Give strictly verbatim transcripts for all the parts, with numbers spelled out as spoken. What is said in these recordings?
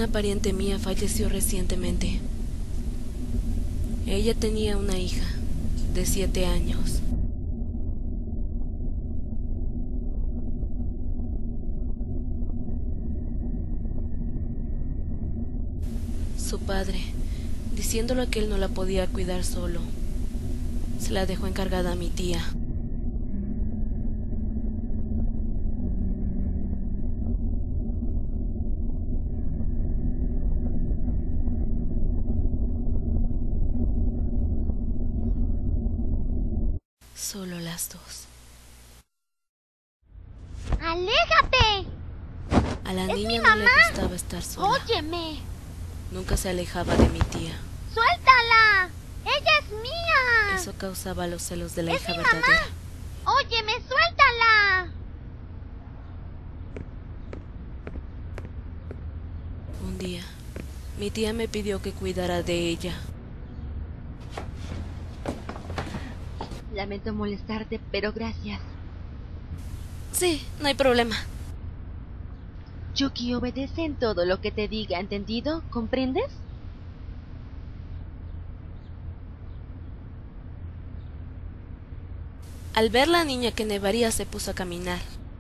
Una pariente mía falleció recientemente. Ella tenía una hija de siete años. Su padre, diciéndole que él no la podía cuidar solo, se la dejó encargada a mi tía. Solo las dos. ¡Aléjate! A la ¡Es niña mi no le mamá! gustaba estar sola. ¡Óyeme! Nunca se alejaba de mi tía. ¡Suéltala! ¡Ella es mía! Eso causaba los celos de la ¡Es hija mi verdadera. mamá! ¡Óyeme, suéltala! Un día, mi tía me pidió que cuidara de ella. Lamento molestarte, pero gracias. Sí, no hay problema. Yuki obedece en todo lo que te diga, ¿entendido? ¿Comprendes? Al ver la niña que nevaría se puso a caminar.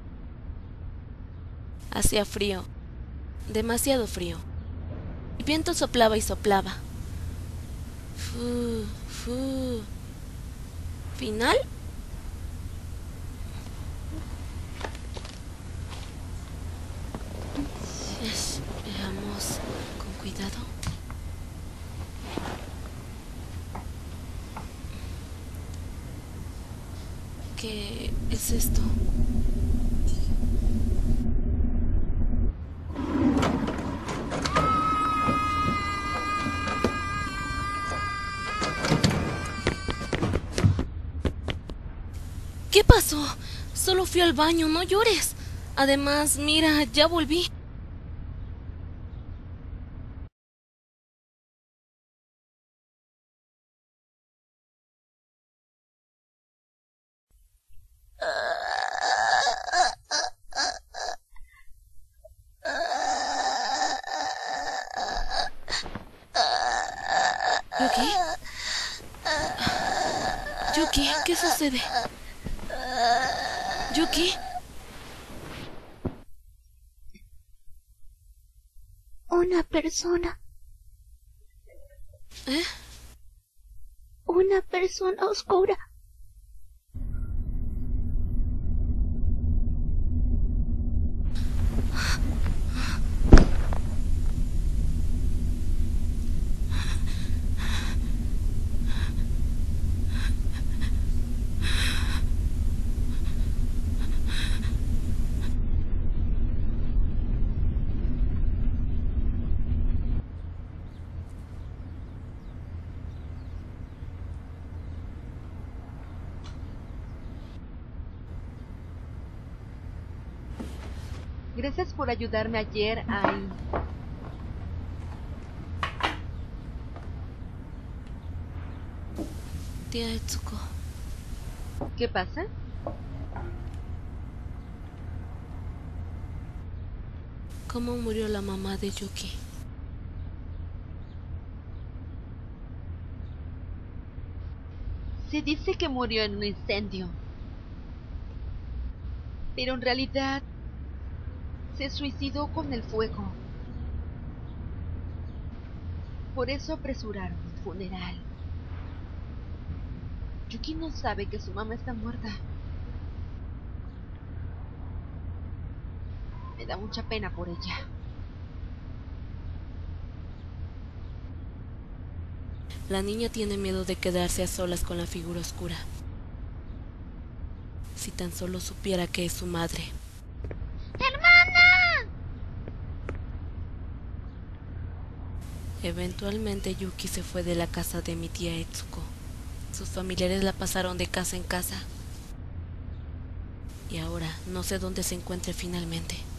Hacía frío, demasiado frío. El viento soplaba y soplaba. Fu, fu. ¿Final? Es- Veamos con cuidado. ¿Qué es esto? ¿Qué pasó? Solo fui al baño, no llores. Además, mira, ya volví. ¿Yuki? Yuki, ¿qué sucede? ¿Yuki? Una persona. ¿Eh? Una persona oscura. Gracias por ayudarme ayer, Ai. Tía Etsuko. ¿Qué pasa? ¿Cómo murió la mamá de Yuki? Se dice que murió en un incendio. Pero en realidad se suicidó con el fuego. Por eso apresuraron el funeral. Yuki no sabe que su mamá está muerta. Me da mucha pena por ella. La niña tiene miedo de quedarse a solas con la figura oscura. Si tan solo supiera que es su madre. ¡Hermana! Eventualmente Yuki se fue de la casa de mi tía Etsuko. Sus familiares la pasaron de casa en casa. Y ahora no sé dónde se encuentre finalmente.